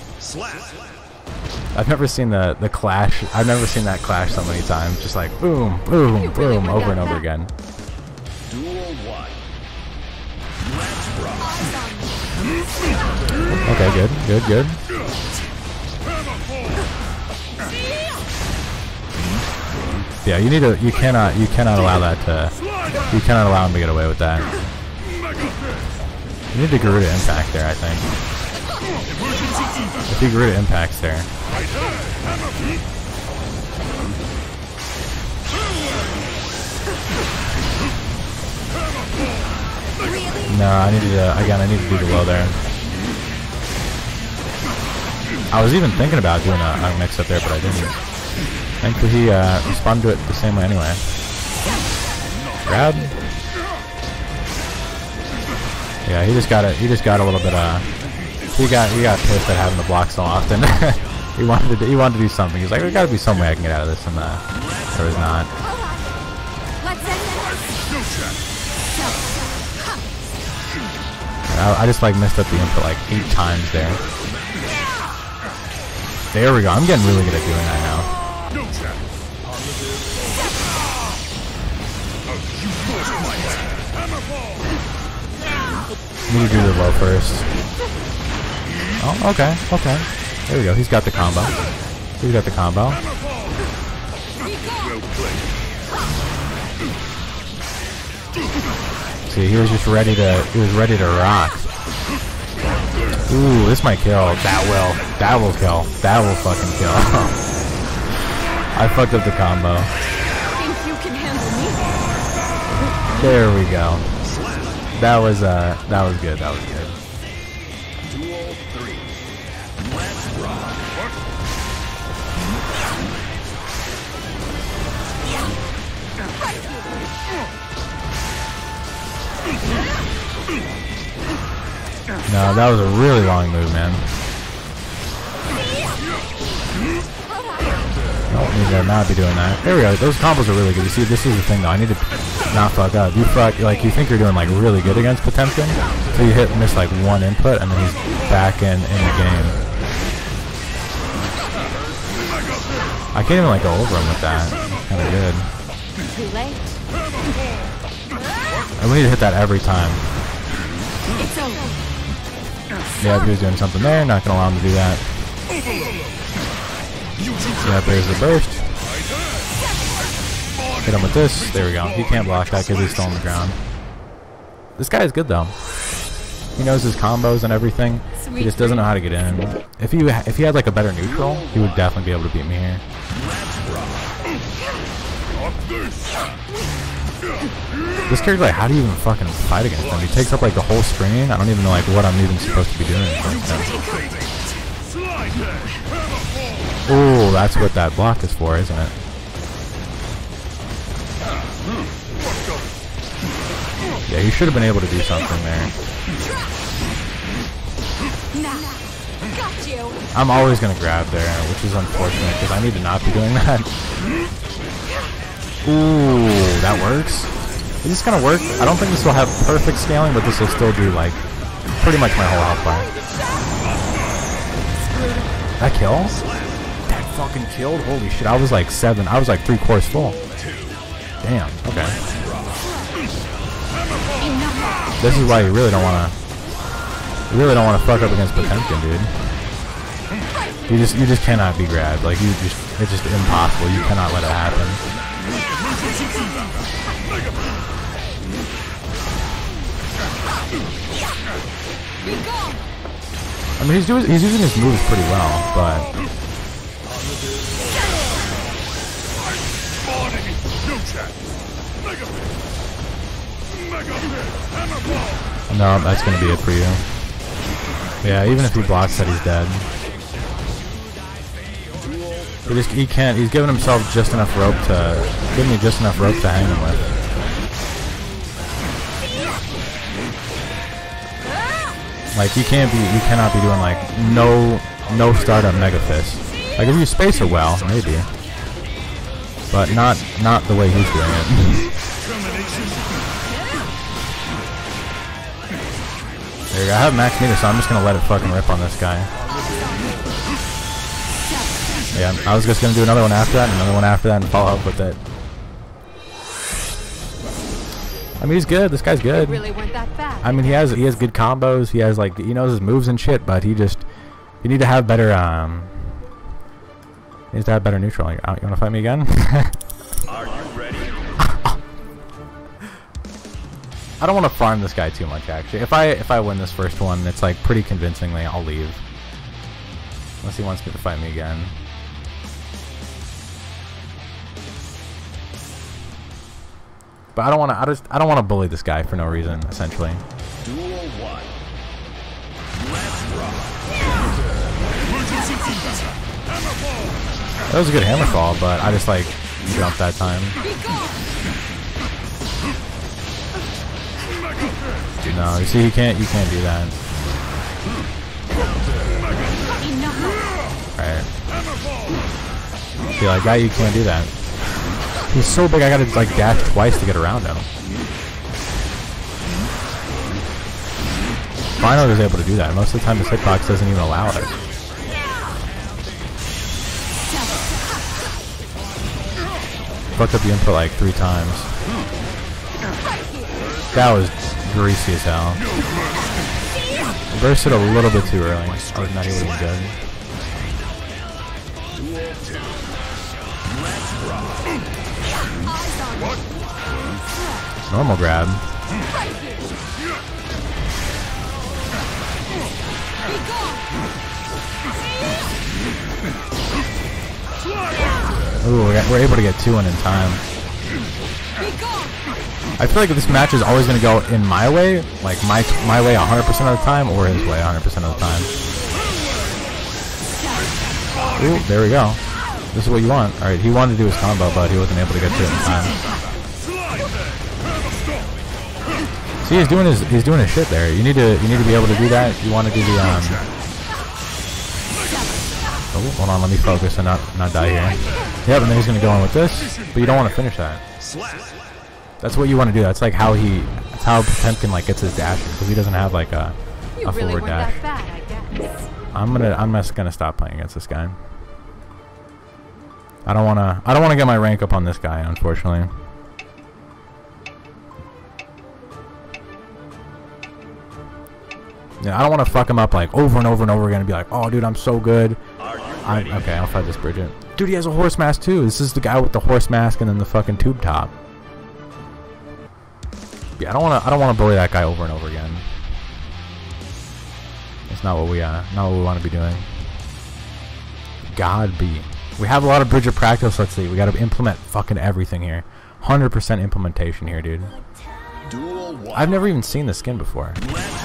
I've never seen the clash. I've never seen that clash so many times. Just like boom, boom, boom, over and over again. Duel 1. Okay, good. Yeah, you cannot allow that to, you cannot allow him to get away with that. You need to Garuda impact there, I think. If he Garuda impacts there. No, I need to do the low there. I was even thinking about doing a mix up there, but I didn't. Thankfully he responded to it the same way anyway. Grab. Yeah, he just got a little bit he got pissed at having to block so often. he wanted to do something. He's like, there's gotta be some way I can get out of this, and there was not. I just like messed up the input like 8 times there. There we go. I'm getting really good at doing that now. No chance. Need to do the low first. Oh, okay, okay. There we go. He's got the combo. He's got the combo. See, he was just ready to. He was ready to rock. Ooh, this might kill. That will. That will kill. That will fucking kill. I fucked up the combo. Think you can handle me? There we go. That was good. That was good. Duel 3. Let's rock. No, that was a really long move, man. Nope, need to not be doing that. There we go. Those combos are really good. You see, this is the thing though. I need to not fuck up. You fuck, like, you think you're doing like really good against Potemkin, so you miss like one input, and then he's back in the game. I can't even like go over him with that. Kind of good. Too late. And we need to hit that every time. It's over. Yeah, if he was doing something there, not gonna allow him to do that. Yeah, there's the burst. Hit him with this. There we go. He can't block that because he's still on the ground. This guy is good though. He knows his combos and everything. He just doesn't know how to get in. If he had like a better neutral, he would definitely be able to beat me here. This character, like, how do you even fucking fight against him? He takes up like the whole screen. I don't even know like what I'm even supposed to be doing. Ooh, that's what that block is for, isn't it? Yeah, you should have been able to do something there. Got you. I'm always gonna grab there, which is unfortunate because I need to not be doing that. Ooh, that works. Is this gonna work? I don't think this will have perfect scaling, but this will still do like pretty much my whole health bar. That kills? That fucking killed? Holy shit! I was like 7. I was like 3/4 full. Damn. Okay. This is why you really don't wanna. You really don't want to fuck up against Potemkin, dude. You just cannot be grabbed. Like it's just impossible. You cannot let it happen. I mean, he's using his moves pretty well, but no, that's gonna be it for you. Yeah, even if he blocks that, he's dead. He can't. He's giving himself just enough rope to hang him with. Like you cannot be doing like no startup Mega Fist. Like if you space her well, maybe, but not the way he's doing it. There you go. I have max meter, so I'm just gonna let it fucking rip on this guy. Yeah, I was just gonna do another one after that, and another one after that, and follow up with it. I mean, he's good. This guy's good. Really weren't that bad. I mean, he has good combos. He has like he knows his moves and shit, but you need to have better he needs to have better neutral. Like, you wanna fight me again? Are you ready? I don't want to farm this guy too much actually. If I win this first one, it's like pretty convincingly, I'll leave. Unless he wants me to fight me again. But I don't want to. I don't want to bully this guy for no reason. Essentially. Duel 1. Let's rock. That was a good hammer fall, but I just like jumped that time. No, you see, you can't do that. Alright. See, like that, you can't do that. He's so big, I gotta like dash twice to get around him. finally was able to do that. Most of the time, this hitbox doesn't even allow it. Fucked up the input like 3 times. That was greasy as hell. Burst it a little bit too early. Other than that, he would have been good. Normal grab. Ooh, we're able to get 2 in time. I feel like this match is always going to go in my way, like my way 100% of the time, or his way 100% of the time. Ooh, there we go. This is what you want. Alright, he wanted to do his combo, but he wasn't able to get to it in time. See, he's doing his shit there. You need to be able to do that. You want to do the Oh, hold on, let me focus and not die here. Yep, and then he's gonna go in with this, but you don't want to finish that. That's what you want to do. That's like how that's how Potemkin like gets his dash, because he doesn't have like a forward dash. That bad, I guess. I'm just gonna stop playing against this guy. I don't wanna get my rank up on this guy, unfortunately. Yeah, I don't want to fuck him up like over and over and over again and be like, oh dude, I'm so good. Okay, I'll fight this Bridget. Dude, he has a horse mask too. This is the guy with the horse mask and then the fucking tube top. Yeah, I don't wanna bully that guy over and over again. That's not what we want to be doing. God be. We have a lot of Bridget practice. Let's see. We got to implement fucking everything here. 100% implementation here, dude. I've never even seen the skin before.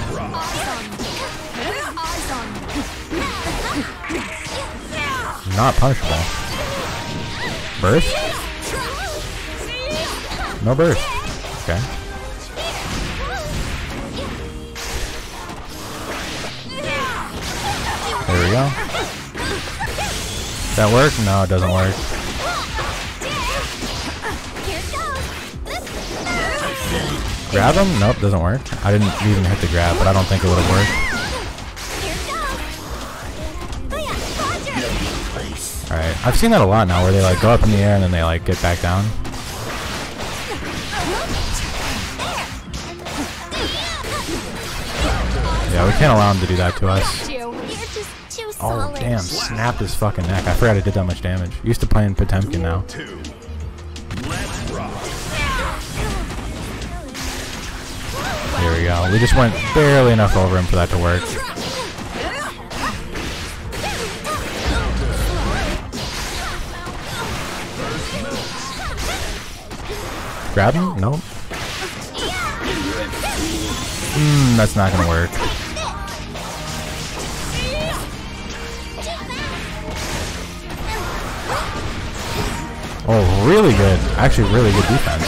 Not punishable. Burst? No burst. Okay. There we go. Does that work? No, it doesn't work. Grab him? Nope, doesn't work. I didn't even hit the grab, but I don't think it would have worked. Alright, I've seen that a lot now where they like go up in the air and then they like get back down. Yeah, we can't allow him to do that to us. Oh damn, snapped his fucking neck. I forgot I did that much damage. Used to playing Potemkin now. Here we go. We just went barely enough over him for that to work. Grab him? Nope. That's not gonna work. Oh, really good. Actually, really good defense.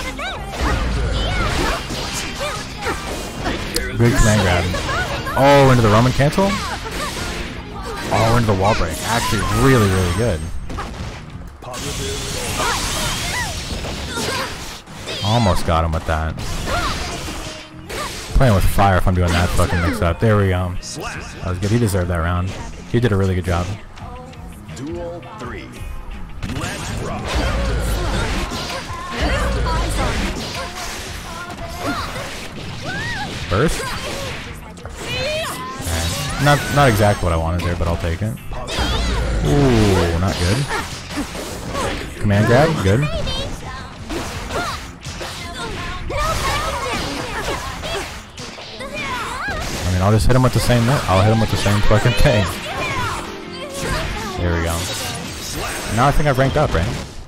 Good command grab. Oh, into the Roman cancel? Oh, into the wall break. Actually, really, really good. Almost got him with that. Playing with fire if I'm doing that fucking mix up. There we go. That was good. He deserved that round. He did a really good job. Duel 3. Let's rock. Burst? Not exactly what I wanted there, but I'll take it. Ooh, not good. Command grab, good. I mean, I'll just hit him with the same. I'll hit him with the same fucking thing. There we go. Now I think I've ranked up, right?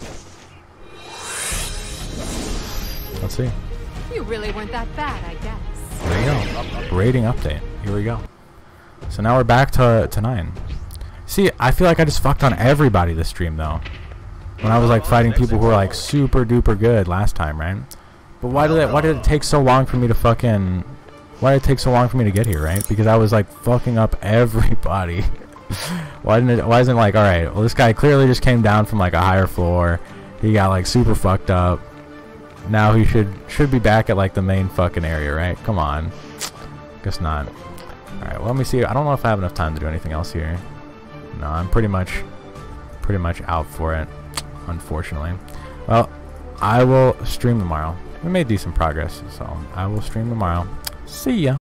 Let's see. You really weren't that bad, I guess. There you go. Rating update. Here we go. So now we're back to 9. See, I feel like I just fucked on everybody this stream though. When I was like fighting people who were like super duper good last time, right? But why did it take so long for me to fucking? Why did it take so long for me to get here, right? Because I was like fucking up everybody. Why isn't it like, all right, well this guy clearly just came down from like a higher floor. He got like super fucked up. Now he should be back at like the main fucking area, right? Come on. Guess not. Alright, well, let me see. I don't know if I have enough time to do anything else here. No, I'm pretty much out for it, unfortunately. Well, I will stream tomorrow. We made decent progress, so I will stream tomorrow. See ya.